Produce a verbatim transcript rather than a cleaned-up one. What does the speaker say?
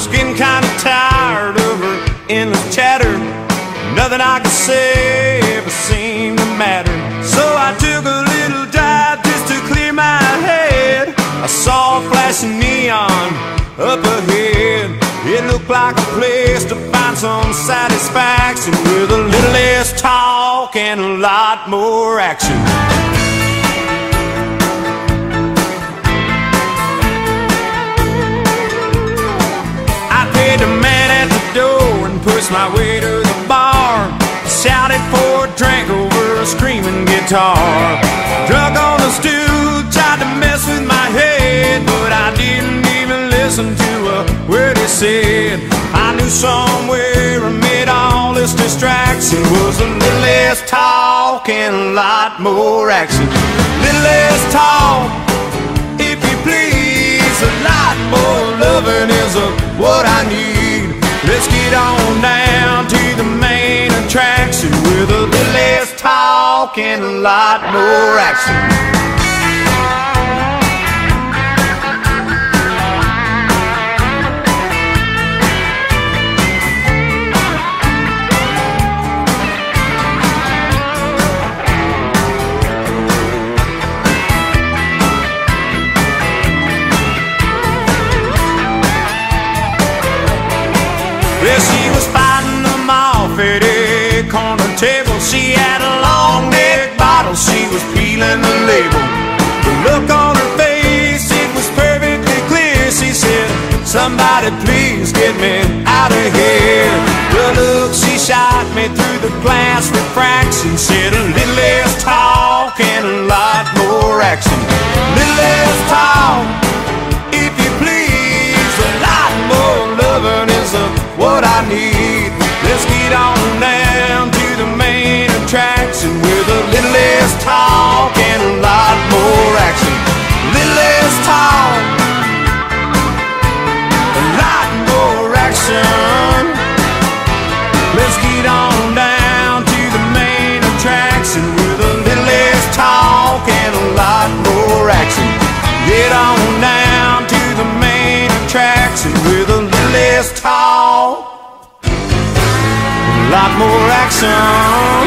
was getting kind of tired of her endless chatter. Nothing I could say ever seemed to matter. So I took a little drive just to clear my head. I saw a flashing neon up ahead. It looked like a place to find some satisfaction, with a little less talk and a lot more action. I paid the man at the door and pushed my way to the bar. Shouted for a drink over a screaming guitar. Drunk on the stool, tried to mess with my head, but I didn't even listen to a word he said. I knew somewhere amid all this distraction was a little less talk and a lot more action. Little less talk, if you please, a lot more loving is a, what I need. Let's get on down to the main attraction, with a little less talk and a lot more action. Well, she was fighting them off at a corner table. She had a long neck bottle, she was peeling the label. The look on her face, it was perfectly clear. She said, somebody please get me out of here. The look she shot me through the glass refraction said, a little less talk and a lot more action. A little less talk, if you please, a lot more loving is a what I need. Let's get on down to the main attraction, with a little less talk and a lot more action. A little less talk, a lot more action. Let's get on down to the main attraction, with a little less talk and a lot more action. Get on down to the main attraction, with a little less talk, a lot more action.